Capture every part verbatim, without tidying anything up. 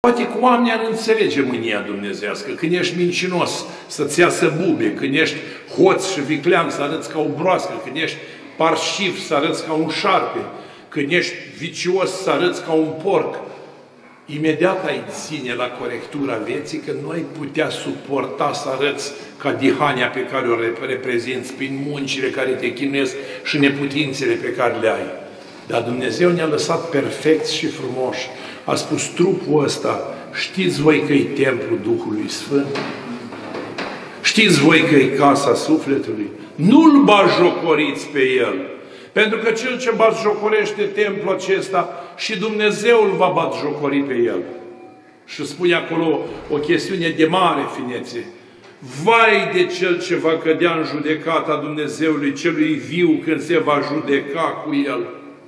Poate cu oamenii ar înțelege mânia dumnezească. Când ești mincinos, să-ți iasă bube. Când ești hoț și viclean, să arăți ca o broască. Când ești parșiv, să arăți ca un șarpe. Când ești vicios, să arăți ca un porc. Imediat ai ține la corectura vieții, că nu ai putea suporta să arăți ca dihania pe care o reprezinți prin muncile care te chinuiesc și neputințele pe care le ai. Dar Dumnezeu ne-a lăsat perfecți și frumoși. A spus, trupul ăsta, știți voi că e templul Duhului Sfânt? Știți voi că e casa sufletului? Nu-l batjocoriți pe el. Pentru că cel ce batjocorește templul acesta și Dumnezeu îl va batjocori pe el. Și spune acolo o chestiune de mare finețe. Vai de cel ce va cădea în judecata Dumnezeului celui viu când se va judeca cu el.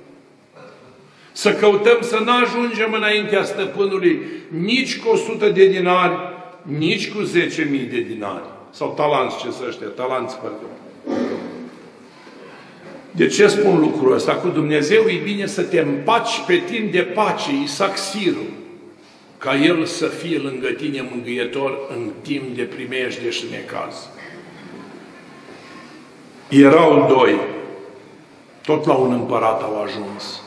Să căutăm să nu ajungem înaintea stăpânului nici cu o sută de dinari, nici cu zece mii de dinari. Sau talanți, ce să ăștia, talanți, pardon. De ce spun lucrul ăsta? Cu Dumnezeu e bine să te împaci pe timp de pace, Isaac Siru, ca El să fie lângă tine mângâietor în timp de primejde și necaz. Erau doi, tot la un împărat au ajuns.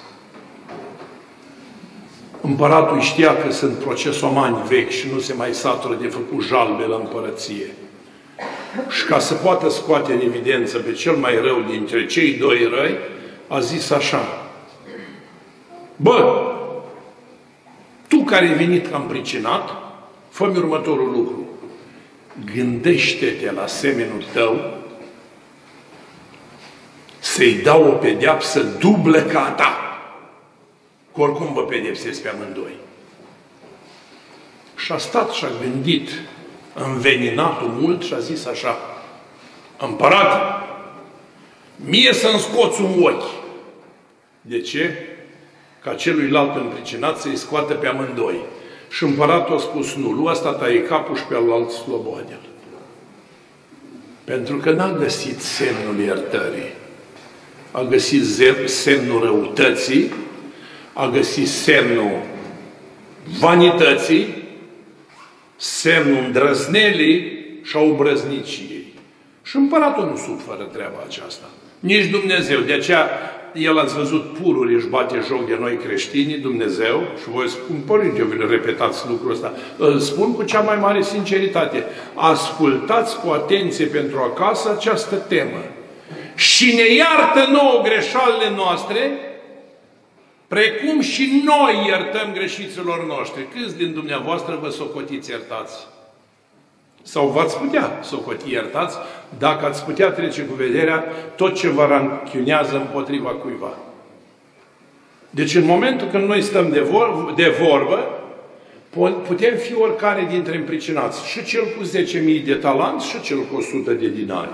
Împăratul știa că sunt procesomani vechi și nu se mai satură de făcut jalbe la împărăție. Și ca să poată scoate în evidență pe cel mai rău dintre cei doi răi, a zis așa: bă, tu care ai venit ca împricinat, fă-mi următorul lucru. Gândește-te la semenul tău să-i dau o pedeapsă dublă ca a ta. Că oricum vă pedepsesc pe amândoi. Și a stat și a gândit înveninatul mult și a zis așa: împărat, mie să-mi scoți un ochi. De ce? Ca celuilalt împricinat să-i scoată pe amândoi. Și împăratul a spus: nu, lu asta taie capul și pe alalt sloboade-l. Pentru că n-a găsit semnul iertării. A găsit semnul răutății, a găsit semnul vanității, semnul îndrăznelii și a obrăzniciei. Și împăratul nu suferă treaba aceasta. Nici Dumnezeu. De aceea, el ați văzut pururi își bate joc de noi creștinii, Dumnezeu, și voi spun, părinte, eu vi-l repetați lucrul ăsta, îl spun cu cea mai mare sinceritate. Ascultați cu atenție pentru acasă această temă. Și ne iartă nouă greșalele noastre, precum și noi iertăm greșiților noștri. Câți din dumneavoastră vă socotiți iertați? Sau v-ați putea socoti iertați dacă ați putea trece cu vederea tot ce vă ranchiunează împotriva cuiva. Deci în momentul când noi stăm de, vor, de vorbă, putem fi oricare dintre împricinați. Și cel cu zece mii de talanți și cel cu o sută de dinari.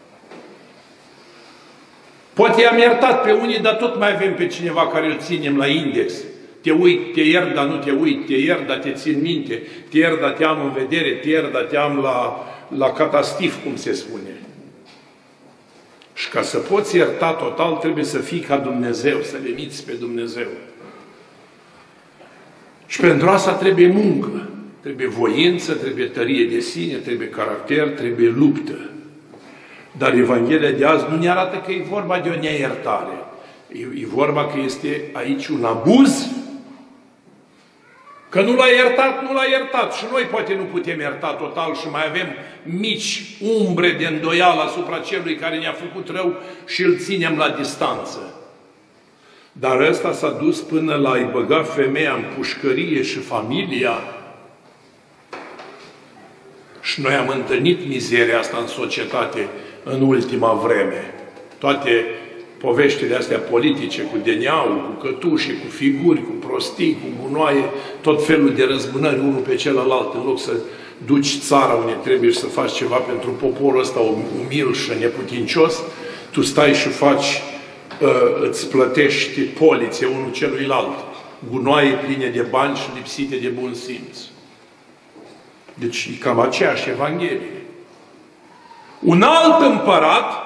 Poate i-am iertat pe unii, dar tot mai avem pe cineva care îl ținem la index. Te uit, te iert, dar nu te uit, te iert, dar te țin minte, te iert, dar te am în vedere, te iert, dar te am la, la catastif, cum se spune. Și ca să poți ierta total, trebuie să fii ca Dumnezeu, să le miți pe Dumnezeu. Și pentru asta trebuie muncă, trebuie voință, trebuie tărie de sine, trebuie caracter, trebuie luptă. Dar Evanghelia de azi nu ne arată că e vorba de o neiertare. E, e vorba că este aici un abuz. Că nu l-a iertat, nu l-a iertat. Și noi poate nu putem ierta total și mai avem mici umbre de îndoială asupra celui care ne-a făcut rău și îl ținem la distanță. Dar ăsta s-a dus până la a-i băga femeia în pușcărie și familia. Și noi am întâlnit mizeria asta în societate în ultima vreme. Toate poveștile astea politice, cu D N A-ul, cu cătușe, cu figuri, cu prostii, cu gunoaie, tot felul de răzbunări unul pe celălalt, în loc să duci țara unde trebuie să faci ceva pentru poporul ăsta umil și neputincios, tu stai și faci, uh, îți plătești polițe unul celuilalt, gunoaie pline de bani și lipsite de bun simț. Deci e cam aceeași Evanghelie. Un alt împărat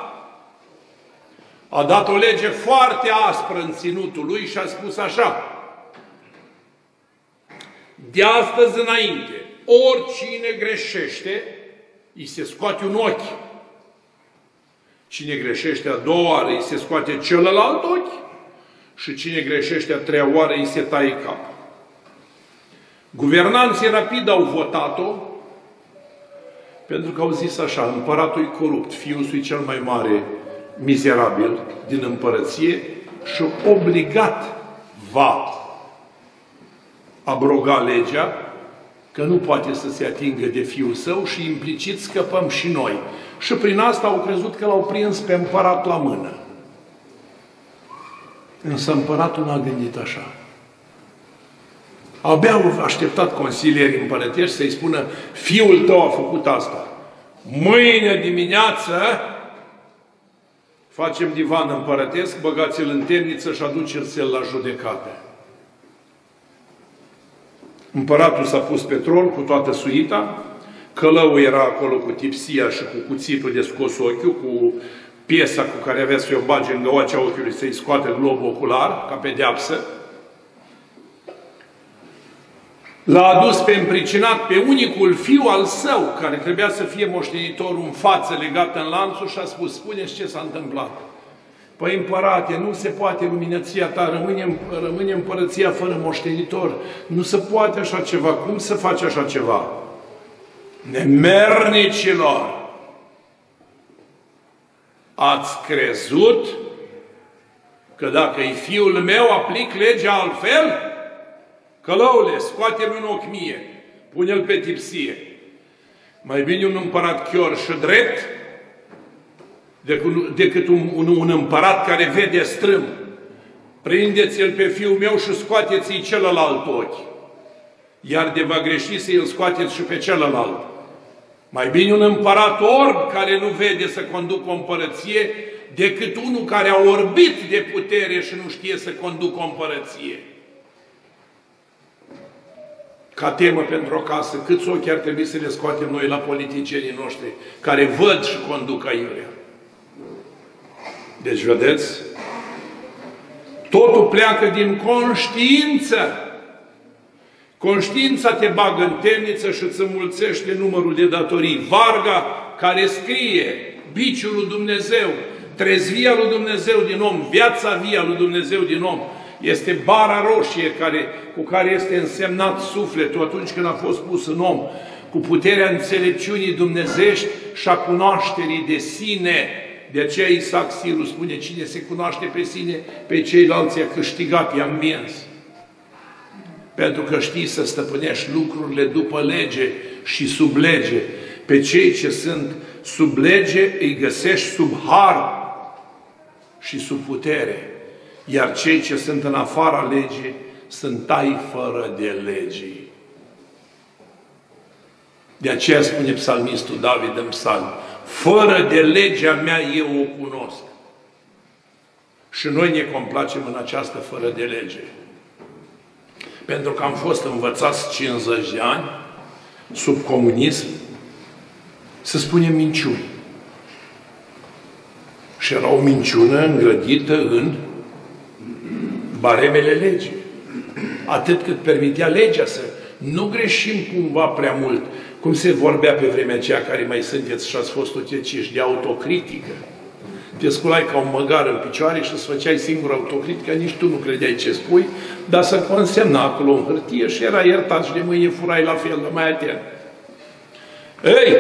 a dat o lege foarte aspră în ținutul lui și a spus așa: De astăzi înainte, oricine greșește, îi se scoate un ochi. Cine greșește a doua oară, îi se scoate celălalt ochi. Și cine greșește a treia oară, îi se taie capul. Guvernanții rapid au votat-o, pentru că au zis așa, împăratul e corupt, fiul său e cel mai mare mizerabil din împărăție și obligat va abroga legea, că nu poate să se atingă de fiul său și implicit scăpăm și noi. Și prin asta au crezut că l-au prins pe împărat la mână. Însă împăratul n-a gândit așa. Abia au așteptat consilierii împărătești să-i spună, fiul tău a făcut asta. Mâine dimineață facem divan împărătesc, băgați-l în temniță și aduceți-l la judecată. Împăratul s-a pus pe tron cu toată suita, călăul era acolo cu tipsia și cu cuțitul de scos ochiul, cu piesa cu care avea să-i o bage în găoacea ochiului, să-i scoate globul ocular, ca pedeapsă. L-a adus pe împricinat pe unicul fiu al său, care trebuia să fie moștenitorul în față, legat în lanțul, și a spus, spune-și ce s-a întâmplat. Păi, împărate, nu se poate, luminăția ta, rămâne, rămâne împărăția fără moștenitor. Nu se poate așa ceva. Cum să faci așa ceva? Nemernicilor! Ați crezut că dacă e fiul meu, aplic legea altfel? Călăule, scoate-mi un ochi mie, pune-l pe tipsie. Mai bine un împărat chior și drept decât un, un, un împărat care vede strâm. Prindeți-l pe fiul meu și scoateți-i celălalt ochi. Iar de va greși să îl scoateți și pe celălalt. Mai bine un împărat orb care nu vede să conducă o împărăție decât unul care a orbit de putere și nu știe să conducă o împărăție. Ca temă pentru o casă, câți ochi ar trebui să le scoatem noi la politicienii noștri care văd și conduc aiurea. Deci, vedeți? Totul pleacă din conștiință. Conștiința te bagă în temniță și îți înmulțește numărul de datorii. Varga care scrie biciul lui Dumnezeu, trezvia lui Dumnezeu din om, viața via lui Dumnezeu din om, este bara roșie care, cu care este însemnat sufletul atunci când a fost pus în om, cu puterea înțelepciunii dumnezești și a cunoașterii de sine. De aceea Isaac Siru spune, cine se cunoaște pe sine, pe ceilalți i-a câștigat, i-a învins. Pentru că știi să stăpânești lucrurile după lege și sub lege. Pe cei ce sunt sub lege îi găsești sub har și sub putere. Iar cei ce sunt în afara legii sunt tai fără de legii. De aceea spune psalmistul David în psalm, fără de legea mea eu o cunosc. Și noi ne complacem în această fără de lege. Pentru că am fost învățați cincizeci de ani, sub comunism, să spunem minciuni. Și era o minciună îngrădită în baremele legii. Atât cât permitea legea să nu greșim cumva prea mult, cum se vorbea pe vremea aceea care mai sunteți și ați fost uceciși, de autocritică. Te sculai ca un măgar în picioare și îți făceai singur autocritică, nici tu nu credeai ce spui, dar să consemna acolo în hârtie și era iertat și de mâine furai la fel, dar mai atent. Ei!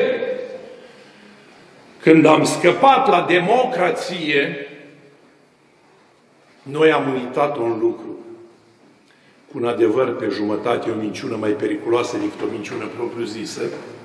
Când am scăpat la democrație, noi am uitat un lucru. Cu un adevăr pe jumătate, o minciună mai periculoasă decât o minciună propriu-zisă.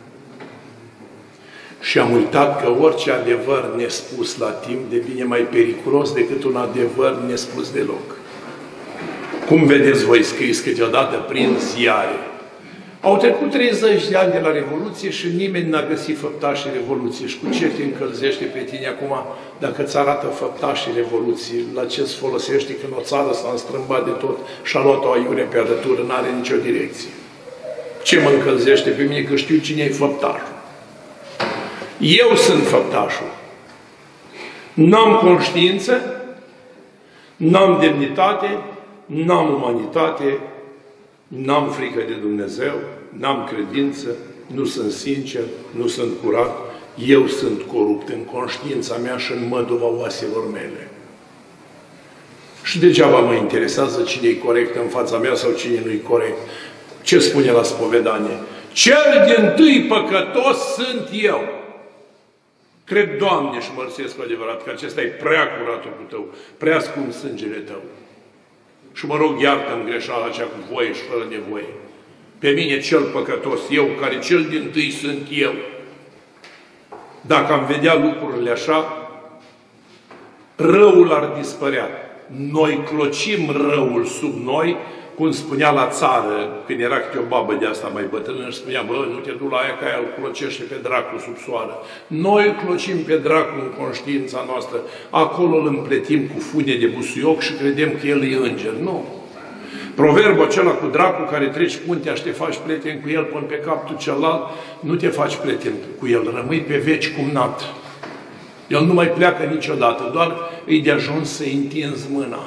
Și am uitat că orice adevăr nespus la timp devine mai periculos decât un adevăr nespus deloc. Cum vedeți voi scris câteodată prin ziare? Au trecut treizeci de ani de la Revoluție și nimeni n-a găsit făptașii Revoluției. Și cu ce te încălzește pe tine acum dacă îți arată făptașii Revoluției? La ce îți folosește când o țară s-a înstrâmbat de tot și a luat o aiure pe arătură, n-are nicio direcție? Ce mă încălzește pe mine că știu cine e făptașul? Eu sunt făptașul. N-am conștiință, n-am demnitate, n-am umanitate, N-am frică de Dumnezeu, n-am credință, nu sunt sincer, nu sunt curat, eu sunt corupt în conștiința mea și în măduva oaselor mele. Și degeaba mă interesează cine e corect în fața mea sau cine nu e corect. Ce spune la spovedanie? Cel dintâi păcătos sunt eu. Cred, Doamne, și mărturisesc cu adevărat că acesta e prea curatul cu tău, prea scump sângele tău. Și mă rog, iartă-mi greșeala aceea cu voie și fără nevoie. Pe mine cel păcătos, eu, care cel dintâi sunt eu. Dacă am vedea lucrurile așa, răul ar dispărea. Noi clocim răul sub noi, cum spunea la țară, când era câte o babă de asta mai bătrână, și spunea, bă, nu te du la aia, că aia îl clocește pe dracu sub soară. Noi îl clocim pe dracu în conștiința noastră, acolo îl împletim cu fune de busuioc și credem că el e înger. Nu. Proverbul acela cu dracu care treci puntea și te faci prieten cu el până pe capul celălalt, nu te faci prieten cu el, rămâi pe veci cumnat. El nu mai pleacă niciodată, doar îi de ajuns să-i întinzi mâna.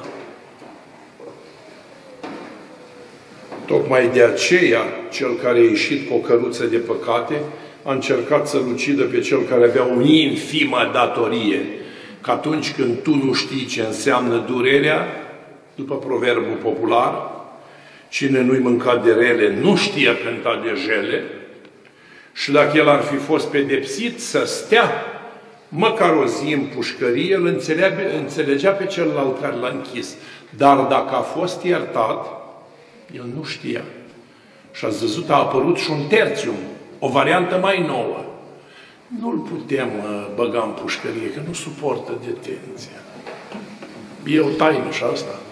Tocmai de aceea, cel care a ieșit cu o căruță de păcate a încercat să-l ucidă pe cel care avea o infimă datorie. Că atunci când tu nu știi ce înseamnă durerea, după proverbul popular, cine nu-i mâncat de rele, nu știe cânta de jele, și dacă el ar fi fost pedepsit să stea măcar o zi în pușcărie, el înțelegea pe celălalt care l-a închis. Dar dacă a fost iertat, el nu știa. Și ați văzut, a apărut și un terțium, o variantă mai nouă. Nu-l putem uh, băga în pușcărie, că nu suportă detenția. E o taină și asta.